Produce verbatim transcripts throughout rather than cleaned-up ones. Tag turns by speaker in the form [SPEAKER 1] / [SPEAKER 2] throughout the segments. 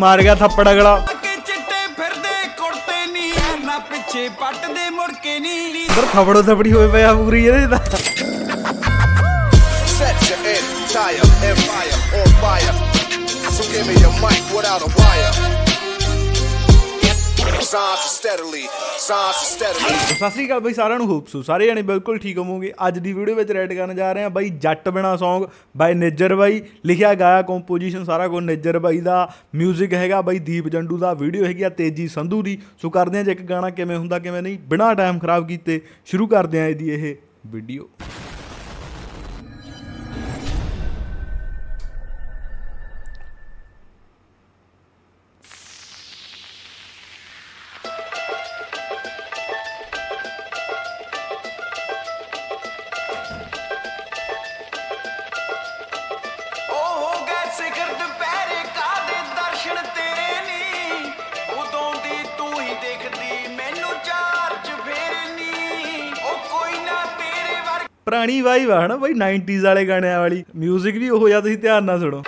[SPEAKER 1] मार गया थप्पड़ अगला।
[SPEAKER 2] पिछे पट दे मुड़ के नी
[SPEAKER 1] थपड़ो थपड़ी होए पे आ पूरी ये दा।
[SPEAKER 3] Set your entire empire on fire. So give me your mic without a wire. Signs steadily, signs steadily.
[SPEAKER 1] Sat Sri ਅਕਾਲ ਬਾਈ ਸਾਰਿਆਂ ਨੂੰ, ਹੋਪ ਸੋ ਸਾਰੇ ਜਣੇ ਬਿਲਕੁਲ ਠੀਕ ਹੋਵੋਗੇ। ਅੱਜ ਦੀ ਵੀਡੀਓ ਵਿੱਚ ਰੈਡ ਕਰਨ ਜਾ ਰਹੇ ਹਾਂ ਬਾਈ ਜੱਟ ਬਿਨਾ ਸੌਂਗ ਬਾਈ ਨਿੱਜਰ ਬਾਈ, ਲਿਖਿਆ ਗਾਇਆ ਕੰਪੋਜੀਸ਼ਨ ਸਾਰਾ ਕੁਝ ਨਿੱਜਰ ਬਾਈ ਦਾ, ਮਿਊਜ਼ਿਕ ਹੈਗਾ ਬਾਈ ਦੀਪ ਜੰਡੂ ਦਾ, ਵੀਡੀਓ ਹੈਗੀ ਆ ਤੇਜੀ ਸੰਧੂ ਦੀ। ਸੋ ਕਰਦੇ ਹਾਂ ਜੇ ਇੱਕ ਗਾਣਾ ਕਿਵੇਂ ਹੁੰਦਾ ਕਿਵੇਂ ਨਹੀਂ, ਬਿਨਾਂ ਟਾਈਮ ਖਰਾਬ ਕੀਤੇ ਸ਼ੁਰੂ ਕਰਦੇ ਹਾਂ ਇਹਦੀ ਇਹ ਵੀਡੀਓ। पुरानी वाइब है ना भाई नाइनटीज़ वाले गाने वाली, म्यूजिक भी हो जाता, ध्यान ना सुनो।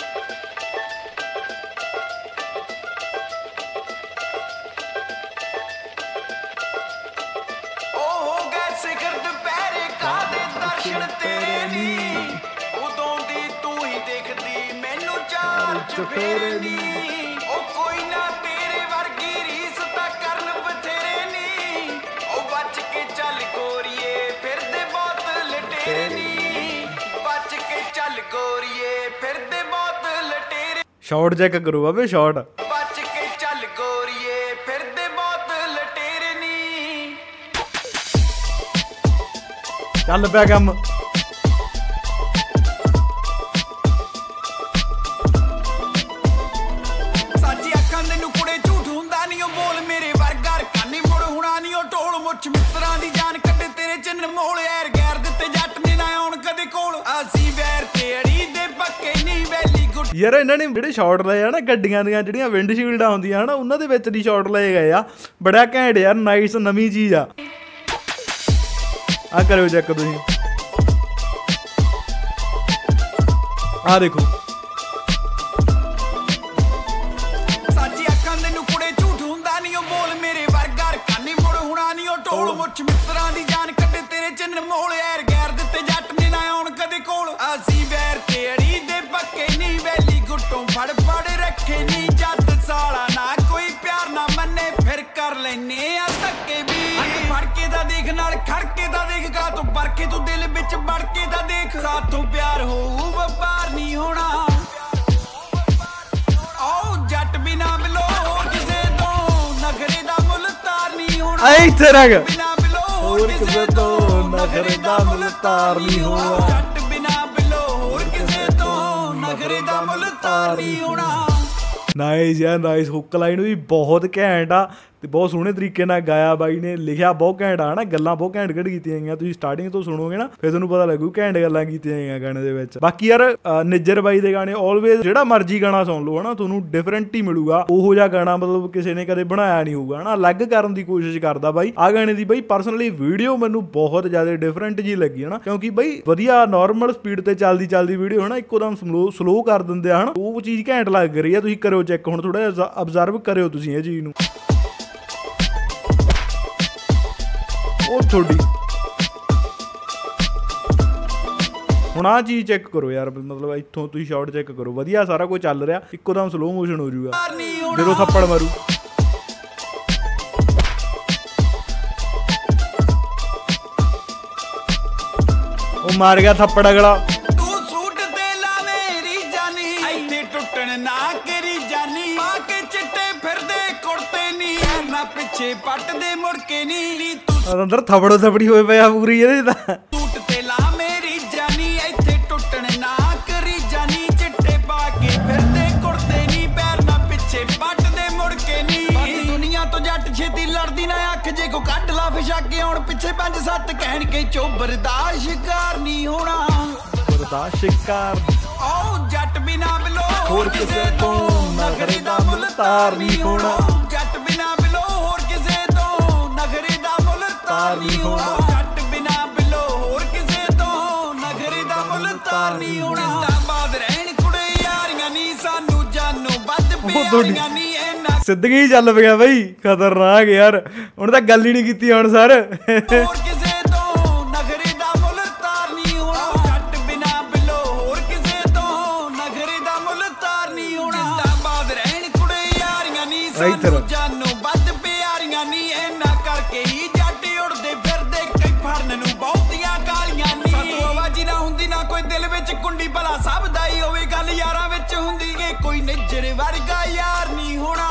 [SPEAKER 1] शॉट चेक करो बाबे, शॉट चल पे कम। यार इन्होंने ਜਿਹੜੇ ਸ਼ਾਟ ਲਏ ਆ ਨਾ ਗੱਡੀਆਂ ਦੀਆਂ ਜਿਹੜੀਆਂ ਵਿੰਡਸ਼ੀਲਡਾਂ ਹੁੰਦੀਆਂ ਹਨ ਉਹਨਾਂ ਦੇ ਵਿੱਚ ਦੀ ਸ਼ਾਟ ਲਏ ਗਏ ਆ, ਬੜਾ ਘੈਂਟ ਯਾਰ, ਨਾਈਸ ਨਵੀਂ ਚੀਜ਼ ਆ। ਆ ਕਰਿਓ ਚੈੱਕ ਤੁਸੀਂ, ਆ ਦੇਖੋ।
[SPEAKER 2] ਸਾਜੀ ਅੱਖਾਂ ਦੇ ਨੂੰ ਕੁੜੇ ਝੂਠ ਹੁੰਦਾ ਨਹੀਂ, ਉਹ ਬੋਲ ਮੇਰੇ ਵਰਗਾ ਰਕਾਨੀ ਮੁੜ ਹੁਣਾ ਨਹੀਂ, ਉਹ ਢੋਲ ਮੁੱਛ ਮਿੱਤਰਾਂ ਦੀ ਜਾਨ ਕੱਢੇ ਤੇਰੇ ਚੰਨ ਮੋਲ, ਯਾਰ ਗੈਰ ਦਿੱਤੇ ਜੱਟ ਨੇ ਨਾ ਆਉਣ ਕਦੇ ਕੋਲ। ਅਸੀਂ ਵੈਰ ਤੇ ਅੜੀ ਦੇ ਪੱਕੇ ਨਹੀਂ, ਵੈਲੀ ਗੁੱਟੋਂ ਫੜ ਫੜ ਰੱਖੇ ਨਹੀਂ, ਜੱਟ ਸਾਲਾ ਨਾ ਕੋਈ ਪਿਆਰ ਨਾ ਮੰਨੇ, ਫਿਰ ਕਰ ਲੈਨੇ ਆ ਧੱਕੇ ਵੀ। ਫੜ ਕੇ ਦਾ ਦੇਖ ਨਾਲ ਖੜ ਕੇ ਦਾ ਦੇਖ, ਗਾ ਤੂੰ ਪਰਖੇ ਤੂੰ ਦਿਲ ਵਿੱਚ ਵੜ ਕੇ ਦਾ ਦੇਖ, ਸਾਥੋਂ ਪਿਆਰ ਹੋਊ ਵਪਾਰ ਨਹੀਂ ਹੋਣਾ। ਓ ਜੱਟ ਬਿਨਾ ਬਿਲੋ ਕਿਸੇ ਤੋਂ ਨਖਰੇ ਦਾ ਮੁੱਲ ਤਾਰ ਨਹੀਂ ਹੋਣਾ।
[SPEAKER 1] ਐ ਇੱਥੇ ਰਹਿ
[SPEAKER 2] ਬਿਨਾ ਬਿਲੋ ਹੋਰ ਕਿਸੇ ਤੋਂ ਨਖਰੇ ਦਾ ਮੁੱਲ ਤਾਰ ਨਹੀਂ ਹੋਣਾ। ਜੱਟ ਬਿਨਾ ਬਿਲੋ ਹੋਰ ਕਿਸੇ ਤੋਂ ਨਖਰੇ ਦਾ ਮੁੱਲ ਤਾਰ ਨਹੀਂ ਹੋਣਾ।
[SPEAKER 1] ਨਾਈਸ ਯਾਰ, ਨਾਈਸ। ਹੁੱਕ ਲਾਈਨ ਵੀ ਬਹੁਤ ਘੈਂਟ ਆ ਤੇ ਬਹੁਤ ਸੋਹਣੇ ਤਰੀਕੇ ਨਾਲ ਗਾਇਆ ਬਾਈ ਨੇ, ਲਿਖਿਆ ਬਹੁਤ ਘੈਂਟ ਆ ਨਾ, ਗੱਲਾਂ ਬਹੁਤ ਘੈਂਟ ਘੈਂਟ ਕੀਤੀਆਂ ਗਈਆਂ। ਤੁਸੀਂ ਸਟਾਰਟਿੰਗ ਤੋਂ ਸੁਣੋਗੇ ਨਾ ਫਿਰ ਤੁਹਾਨੂੰ ਪਤਾ ਲੱਗੂ ਘੈਂਟ ਗੱਲਾਂ ਕੀਤੀਆਂ ਗਈਆਂ ਗਾਣੇ ਦੇ ਵਿੱਚ। ਬਾਕੀ ਯਾਰ ਨਿੱਜਰ ਬਾਈ ਦੇ ਗਾਣੇ ਆਲਵੇਜ਼ ਜਿਹੜਾ ਮਰਜ਼ੀ ਗਾਣਾ ਸੁਣ ਲਓ ਹਨਾ, ਤੁਹਾਨੂੰ ਡਿਫਰੈਂਟ ਹੀ ਮਿਲੂਗਾ। ਉਹੋ ਜਿਹਾ ਗਾਣਾ ਮਤਲਬ ਕਿਸੇ ਨੇ ਕਦੇ ਬਣਾਇਆ ਨਹੀਂ ਹੋਊਗਾ ਹਨਾ, ਅਲੱਗ ਕਰਨ ਦੀ ਕੋਸ਼ਿਸ਼ ਕਰਦਾ ਬਾਈ। ਆ ਗਾਣੇ ਦੀ ਬਾਈ ਪਰਸਨਲੀ ਵੀਡੀਓ ਮੈਨੂੰ ਬਹੁਤ ਜ਼ਿਆਦਾ ਡਿਫਰੈਂਟ ਜੀ ਲੱਗੀ ਹਨਾ, ਕਿਉਂਕਿ ਬਾਈ ਵਧੀਆ ਨੋਰਮਲ ਸਪੀਡ ਤੇ ਚੱਲਦੀ ਚੱਲਦੀ ਵੀਡੀਓ ਹਨਾ ਇੱਕੋਦਮ ਸਲੋ ਸਲੋ ਕਰ ਦਿੰਦੇ ਆ ਹਨਾ, ਉਹ ਚੀਜ਼ ਘੈਂਟ ਲੱਗ ਰਹੀ ਆ। ਤੁਸੀਂ ਕਰਿਓ ਚੈੱਕ, ਹੁਣ ਥੋੜਾ ਜਿਹਾ ਅਬਜ਼ਰਵ ਕਰਿਓ ਤੁਸੀਂ ਇਹ ਚੀਜ਼ ਨੂੰ। ਉਹ ਥੋੜੀ ਹੁਣ ਆ ਚੀਜ਼ ਚੈੱਕ ਕਰੋ ਯਾਰ, ਮਤਲਬ ਇੱਥੋਂ ਤੁਸੀਂ ਸ਼ਾਟ ਚੈੱਕ ਕਰੋ, ਵਧੀਆ ਸਾਰਾ ਕੁਝ ਚੱਲ ਰਿਹਾ, ਇੱਕੋ ਦਮ ਸਲੋ ਮੋਸ਼ਨ ਹੋ ਜਾਊਗਾ ਜਦੋਂ ਥੱਪੜ ਮਾਰੂ। ਉਹ ਮਾਰ ਗਿਆ ਥੱਪੜ ਅਗਲਾ।
[SPEAKER 2] ਤੂੰ ਸੂਟ ਤੇ ਲਾ ਮੇਰੀ ਜਾਨੀ, ਇੱਥੇ ਟੁੱਟਣ ਨਾ ਕਰੀ ਜਾਨੀ, ਪਾ ਕੇ ਚਿੱਟੇ ਫਿਰਦੇ ਕੁੜਤੇ ਨੀ, ਨਾ ਪਿੱਛੇ ਪੱਟ ਦੇ ਮੁੜ ਕੇ ਨੀ, ਤੂੰ
[SPEAKER 1] ਅੰਦਰ ਥਪੜੋ ਥਪੜੀ ਹੋਏ ਪਿਆ ਪੂਰੀ ਇਹਦੇ ਦਾ।
[SPEAKER 2] ਸੂਟ ਤੇ ਲਾ ਮੇਰੀ ਜਾਨੀ, ਇੱਥੇ ਟੁੱਟਣ ਨਾ ਕਰੀ ਜਾਨੀ, ਚਿੱਟੇ ਪਾ ਕੇ ਫਿਰਦੇ ਕੁੜਤੇ ਨੀ, ਪੈਰ ਨਾ ਪਿੱਛੇ ਪੱਟ ਦੇ ਮੁੜ ਕੇ ਨੀ। ਦੁਨੀਆ ਤੋਂ ਜੱਟ ਛੇਤੀ ਲੜਦੀ ਨਾ ਅੱਖ, ਜੇ ਕੋ ਕੱਢ ਲਾ ਫਿਸ਼ਾ ਕੇ ਆਉਣ ਪਿੱਛੇ ਪੰਜ ਸੱਤ ਕਹਿਣ ਕੇ ਚੋਬਰਦਾਰ ਸ਼ਿਕਾਰ ਨਹੀਂ ਹੋਣਾ।
[SPEAKER 1] ਬਰਦਾਸ਼ਤ ਸ਼ਿਕਾਰ
[SPEAKER 2] ਓ ਜੱਟ ਬਿਨਾ ਬਿਲੋ
[SPEAKER 1] ਹੋਰ ਕਿਸੇ ਤੋਂ ਨਖਰੇ ਦਾ ਮੁੱਲ ਤਾਰ ਨਹੀਂ ਹੋਣਾ।
[SPEAKER 2] ਜੱਟ ਬਿਨਾ ਬਿਲੋ ਹੋਰ ਕਿਸੇ ਤੋਂ ਨਖਰੇ ਦਾ ਮੁੱਲ ਤਾਰ ਨਹੀਂ ਹੋਣਾ। ਜੱਟ ਬਿਨਾ ਬਿਲੋ ਹੋਰ ਕਿਸੇ ਤੋਂ ਨਖਰੇ ਦਾ ਮੁੱਲ ਤਾਰ ਨਹੀਂ ਹੋਣਾ। ਜਿੰਦਾਬਾਦ ਰਹਿਣ ਕੁੜੇ ਯਾਰੀਆਂ ਨੀ ਸਾਨੂੰ ਜਾਨੋਂ ਵੱਧ
[SPEAKER 1] ਉਹ ਤੁਹਾਡੀ ਸਿੱਧਗੀ ਹੀ ਚੱਲ ਪਿਆ ਬਈ, ਖਤਰਨਾਕ ਯਾਰ। ਹੁਣ ਤਾਂ ਗੱਲ ਹੀ ਨਹੀਂ ਕੀਤੀ ਹੁਣ ਸਰ।
[SPEAKER 2] ਹੋਰ ਕਿਸੇ ਤੋਂ ਨਖਰੇ ਦਾ ਮੁੱਲ ਤਾਰ ਨਹੀਂ ਹੋਣਾ, ਜੱਟ ਬਿਨਾ ਬਿੱਲੋ ਹੋਰ ਕਿਸੇ ਤੋਂ ਨਖਰੇ ਦਾ ਮੁੱਲ ਤਾਰ ਨਹੀਂ ਹੋਣਾ। ਜਿੰਦਾਬਾਦ ਰਹਿਣ ਕੁੜੇ ਯਾਰੀਆਂ ਨੀ ਸਾਨੂੰ ਜਾਨੋਂ ਵੱਧ ਪਿਆਰੀਆਂ ਨੀ, ਇਹਨਾਂ ਕਰਕੇ ਹੀ ਜੱਟ ਉੜਦੇ ਫਿਰਦੇ ਕਈ ਫੜਨ ਨੂੰ ਬਹੁਤੀਆਂ ਗਾਲੀਆਂ ਨੀ। ਸਾਤੋਂ ਆਵਾਜ਼ੀ ਨਾ ਹੁੰਦੀ ਨਾ ਕੋਈ ਦਿਲ ਵਿੱਚ ਕੁੰਡੀ, ਭਲਾ ਸਭ ਦਾ ਹੀ ਹੋਵੇ ਗੱਲ ਯਾਰਾਂ ਵਿੱਚ ਹੁੰਦੀ ਏ, ਕੋਈ ਨਿੱਜਰ ਵਰਗਾ ਯਾਰ ਨਹੀਂ ਹੋਣਾ।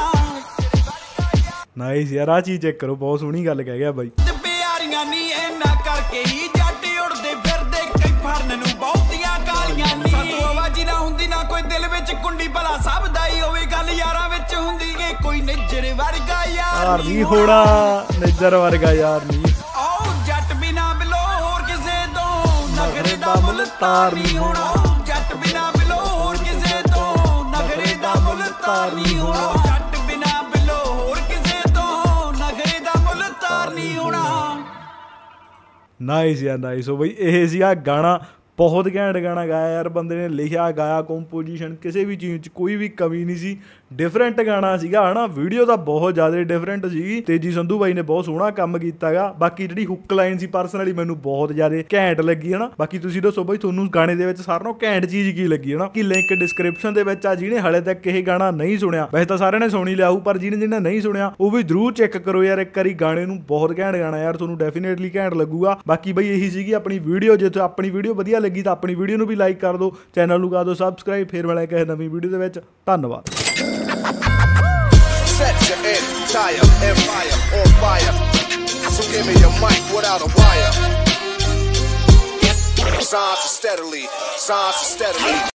[SPEAKER 1] ਨਾਈਸ ਯਾਰ, ਆ ਚੀਜ਼ ਚੈੱਕ ਕਰੋ, ਬਹੁਤ ਸੋਹਣੀ ਗੱਲ ਕਹਿ ਗਿਆ ਬਾਈ।
[SPEAKER 2] ਪਿਆਰੀਆਂ ਨੀ ਇਹਨਾਂ ਕਰਕੇ ਹੀ ਜੱਟ ਉੜਦੇ ਫਿਰਦੇ ਕਈ ਫੜਨ ਨੂੰ ਬਹੁਤੀਆਂ ਗਾਲੀਆਂ ਨੀ। ਸਾਤੋਂ ਆਵਾਜ਼ੀ ਨਾ ਹੁੰਦੀ ਨਾ ਕੋਈ ਦਿਲ ਵਿੱਚ ਕੁੰਡੀ, ਭਲਾ ਸਭ ਦਾ ਹੀ ਹੋਵੇ ਗੱਲ ਯਾਰਾਂ ਵਿੱਚ ਹੁੰਦੀ ਏ, ਕੋਈ ਨਿੱਜਰ ਵਰਗਾ ਯਾਰ ਨਹੀਂ ਹੋਣਾ।
[SPEAKER 1] ਨਿੱਜਰ ਵਰਗਾ ਯਾਰ ਨਹੀਂ।
[SPEAKER 2] ਓ ਜੱਟ ਬਿਨਾ ਬਿਲੋ ਹੋਰ ਕਿਸੇ ਤੋਂ ਨਖਰੇ ਦਾ ਮੁੱਲ ਤਾਰ ਨਹੀਂ ਹੋਣਾ, ਜੱਟ ਬਿਨਾ ਬਿਲੋ ਹੋਰ ਕਿਸੇ ਤੋਂ ਨਖਰੇ ਦਾ ਮੁੱਲ ਤਾਰ ਨਹੀਂ ਹੋਣਾ, ਜੱਟ ਬਿਨਾ ਬਿਲੋ ਹੋਰ ਕਿਸੇ ਤੋਂ ਨਖਰੇ ਦਾ ਮੁੱਲ ਤਾਰ ਨਹੀਂ ਹੋਣਾ।
[SPEAKER 1] ਨਾਈਸ ਯਾਰ ਨਾਈਸ। ਹੋ ਬਈ ਇਹ ਸੀਗਾ ਗਾਣਾ, ਬਹੁਤ ਘੈਂਟ ਗਾਣਾ ਗਾਇਆ ਯਾਰ ਬੰਦੇ ਨੇ, ਲਿਖਿਆ ਗਾਇਆ, ਕੰਪੋਜੀਸ਼ਨ ਕਿਸੇ ਵੀ ਚੀਜ਼ 'ਚ ਕੋਈ ਵੀ ਕਮੀ ਨਹੀਂ ਸੀ, ਡਿਫਰੈਂਟ ਗਾਣਾ ਸੀਗਾ ਹਨਾ। ਵੀਡੀਓ ਤਾਂ ਬਹੁਤ ਜ਼ਿਆਦਾ ਡਿਫਰੈਂਟ ਸੀਗੀ। ਤੇਜੀ ਸੰਧੂ ਬਾਈ ਨੇ ਬਹੁਤ ਸੋਹਣਾ ਕੰਮ ਕੀਤਾਗਾ। ਬਾਕੀ ਜਿਹੜੀ ਹੁੱਕ ਲਾਈਨ ਸੀ ਪਰਸਨਲੀ ਮੈਨੂੰ ਬਹੁਤ ਜ਼ਿਆਦਾ ਘੈਂਟ ਲੱਗੀ ਹਨਾ। ਬਾਕੀ ਤੁਸੀਂ ਦੱਸੋ ਬਾਈ ਤੁਹਾਨੂੰ ਗਾਣੇ ਦੇ ਵਿੱਚ ਸਾਰਿਆਂ ਨਾਲੋਂ ਘੈਂਟ ਚੀਜ਼ ਕੀ ਲੱਗੀ ਹਨਾ। ਕਿ ਲਿੰਕ ਡਿਸਕ੍ਰਿਪਸ਼ਨ ਦੇ ਵਿੱਚ ਆ, ਜਿਹਨੇ ਹਲੇ ਤੱਕ ਇਹ ਗਾਣਾ ਨਹੀਂ ਸੁਣਿਆ, ਵੈਸੇ ਤਾਂ ਸਾਰਿਆਂ ਨੇ ਸੁਣੀ ਲਿਆ ਹੋਊ, ਪਰ ਜਿਹਨੇ ਜਿਹਨੇ ਨਹੀਂ ਸੁਣਿਆ ਉਹ ਵੀ ਜ਼ਰੂਰ ਚੈੱਕ ਕਰੋ ਯਾਰ ਇੱਕ ਵਾਰੀ ਗਾਣੇ ਨੂੰ। ਬਹੁਤ ਘੈਂਟ ਗਾਣਾ ਯਾਰ, ਤੁਹਾਨੂੰ ਡੈਫੀਨੇਟਲੀ ਘੈਂਟ ਲੱਗੂਗਾ। ਬਾਕੀ ਬਾਈ ਇਹੀ ਸੀਗੀ ਆਪਣੀ ਵੀਡੀਓ। ਜੇ ਆਪਣੀ ਵੀਡੀਓ ਵਧੀਆ ਲੱਗੀ ਤਾਂ ਆਪਣੀ ਵੀਡੀਓ ਨੂੰ ਵੀ ਲਾਈਕ ਕਰ ਦਿਓ, ਚੈਨਲ ਨੂੰ ਕਰ ਦਿਓ ਸਬਸਕ੍ਰਾਈਬ। ਫੇਰ ਮਿਲਾਂਗੇ ਕਿਸੇ ਨਵੀਂ ਵੀਡੀਓ ਦੇ ਵਿੱਚ। ਧੰਨਵਾਦ।
[SPEAKER 3] Set your entire empire on fire. So give me your mic without a wire. Signs steadily, signs steadily.